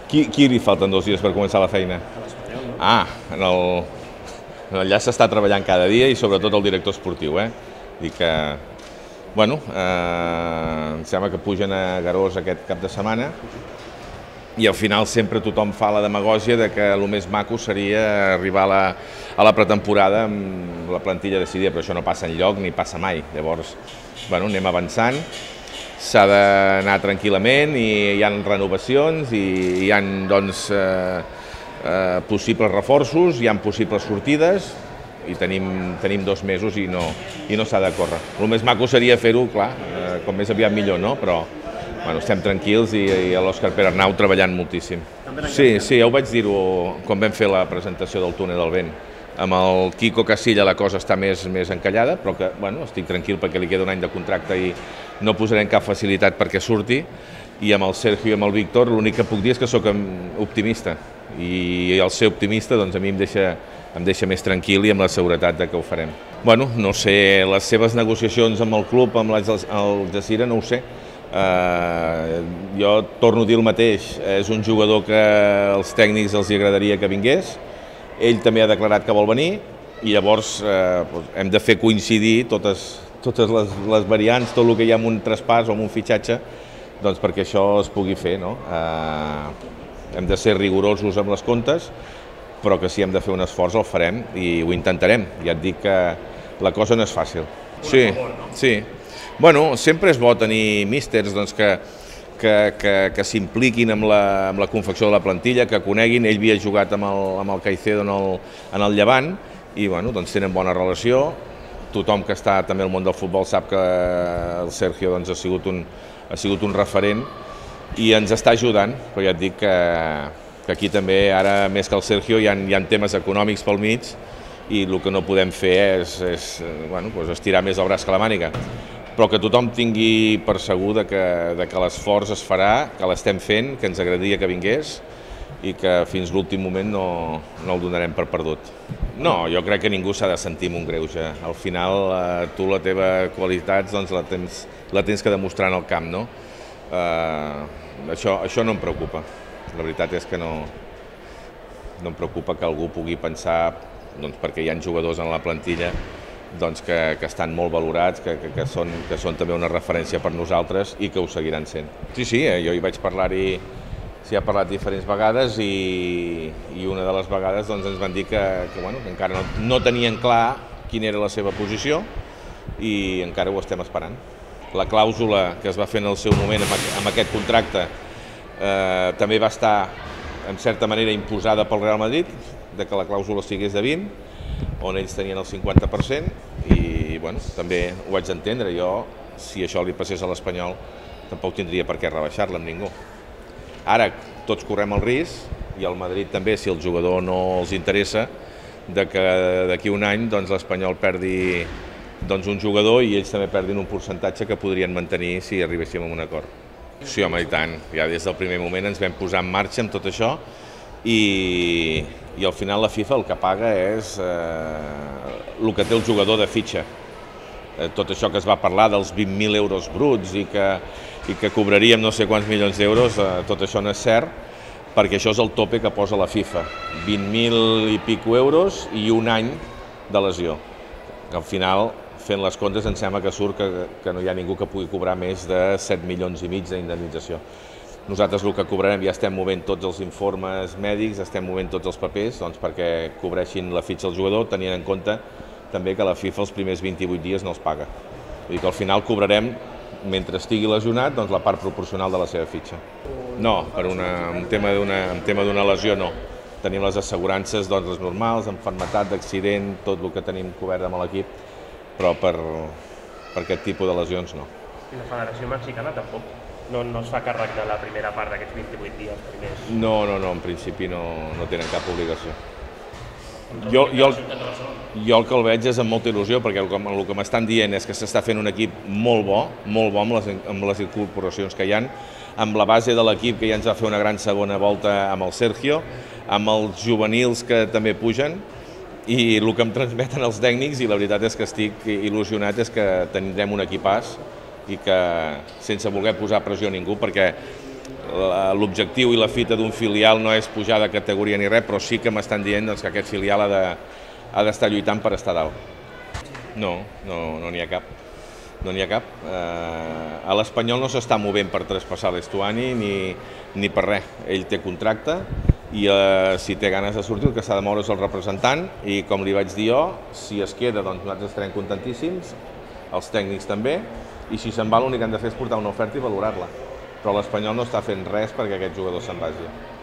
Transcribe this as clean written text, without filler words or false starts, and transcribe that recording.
Qui li falten 2 dies per començar la feina? Ah, allà s'està treballant cada dia i sobretot el director esportiu, Dic que, bueno, em sembla que pugen a Garós aquest cap de setmana i al final sempre tothom fa la demagògia de que el més maco seria arribar a la pretemporada amb la plantilla decidida, però això no passa enlloc ni passa mai. Llavors, bueno, anem avançant, s'ha d'anar tranquil·lament i hi ha renovacions i hi ha, doncs, possibles reforços, hi ha possibles sortides i tenim 2 mesos i no s'ha de córrer. El més maco seria fer-ho, clar, com més aviat millor, no? Però bueno, estem tranquils i l'Òscar Pere Arnau treballant moltíssim. Sí, ja ho vaig dir-ho quan vam fer la presentació del túnel del vent. Amb el Quico Casilla la cosa està més encallada, però que, bueno, estic tranquil perquè li queda un any de contracte i no posarem cap facilitat perquè surti. I amb el Sergio i amb el Víctor l'únic que puc dir és que sóc optimista. I el ser optimista, doncs, a mi em deixa més tranquil i amb la seguretat que ho farem. Bueno, no sé, les seves negociacions amb el club, amb el Jacira, no ho sé. Jo torno a dir el mateix, és un jugador que als tècnics els agradaria que vingués, ell també ha declarat que vol venir i llavors hem de fer coincidir totes les variants, tot el que hi ha en un traspàs o en un fitxatge, doncs perquè això es pugui fer, no? Hem de ser rigorosos amb les comptes, però que si hem de fer un esforç el farem i ho intentarem. Ja et dic que la cosa no és fàcil. Sí. Bueno, sempre és bo tenir místers que s'impliquin amb la confecció de la plantilla, que coneguin. Ell havia jugat amb el Caicedo en el Llevant i bueno, doncs tenen bona relació. Tothom que està també al món del futbol sap que el Sergio doncs, ha sigut un referent i ens està ajudant, però ja et dic que aquí també, ara més que el Sergio, hi ha temes econòmics pel mig i el que no podem fer és estirar més el braç que la màniga. Però que tothom tingui per segur que l'esforç es farà, que l'estem fent, que ens agradaria que vingués i que fins l'últim moment no el donarem per perdut. No, jo crec que ningú s'ha de sentir amb un greuge. Al final, tu la teva qualitat doncs, la tens que demostrar en el camp, no? Això no em preocupa. La veritat és que no em preocupa que algú pugui pensar, doncs, perquè hi ha jugadors en la plantilla doncs, que estan molt valorats, que són també una referència per nosaltres i que ho seguiran sent. Sí, jo hi vaig parlar-hi, s'hi ha parlat diferents vegades i una de les vegades doncs, ens van dir que encara no tenien clar quina era la seva posició i encara ho estem esperant. La clàusula que es va fer en el seu moment amb aquest contracte també va estar, en certa manera, imposada pel Real Madrid, de que la clàusula estigués de 20, on ells tenien el 50% i també ho vaig entendre. Jo, si això li passés a l'Espanyol, tampoc tindria per què rebaixar-la amb ningú. Ara tots correm el risc, i al Madrid també, si el jugador no els interessa, de que d'aquí un any l'Espanyol perdi un jugador i ells també perdin un percentatge que podrien mantenir si arribéssim a un acord. Sí, home, i tant. Ja des del primer moment ens vam posar en marxa amb tot això i al final la FIFA el que paga és el que té el jugador de fitxa. Tot això que es va parlar dels 20.000 euros bruts i que cobraríem no sé quants milions d'euros, tot això no és cert, perquè això és el tope que posa la FIFA. 20.000 i pico euros i un any de lesió. Al final, fent les comptes, em sembla que surt que no hi ha ningú que pugui cobrar més de 7 milions i mig d'indemnització. Nosaltres el que cobrarem, ja estem movent tots els informes mèdics, estem movent tots els papers perquè cobreixin la fitxa del jugador, tenint en compte també que la FIFA els primers 28 dies no els paga. Vull dir que al final cobrarem, mentre estigui lesionat, la part proporcional de la seva fitxa. No, per un tema d'una lesió no. Tenim les assegurances les normals, enfermetat, d'accident, tot el que tenim cobert amb l'equip, però per aquest tipus de lesions no. I la Federació Mexicana tampoc? No es fa càrrec de la primera part d'aquests 28 dies primers? No, en principi no tenen cap obligació. Jo el que el veig és amb molta il·lusió, perquè el que m'estan dient és que s'està fent un equip molt bo amb les incorporacions que hi ha, amb la base de l'equip que ja ens va fer una gran segona volta amb el Sergio, amb els juvenils que també pugen, i el que em transmeten els tècnics, i la veritat és que estic il·lusionat, és que tindrem un equipàs i que sense voler posar pressió a ningú, perquè l'objectiu i la fita d'un filial no és pujar de categoria ni res, però sí que m'estan dient que aquest filial ha d'estar lluitant per estar dalt. No n'hi ha cap. No n'hi ha cap. A l'Espanyol no s'està movent per traspassar l'Estuani ni per res. Ell té contracte i si té ganes de sortir el que s'ha de moure és el representant i com li vaig dir jo, si es queda doncs nosaltres estarem contentíssims, els tècnics també, i si se'n va l'únic que han de fer és portar una oferta i valorar-la. Però l'Espanyol no està fent res perquè aquest jugador se'n vagi.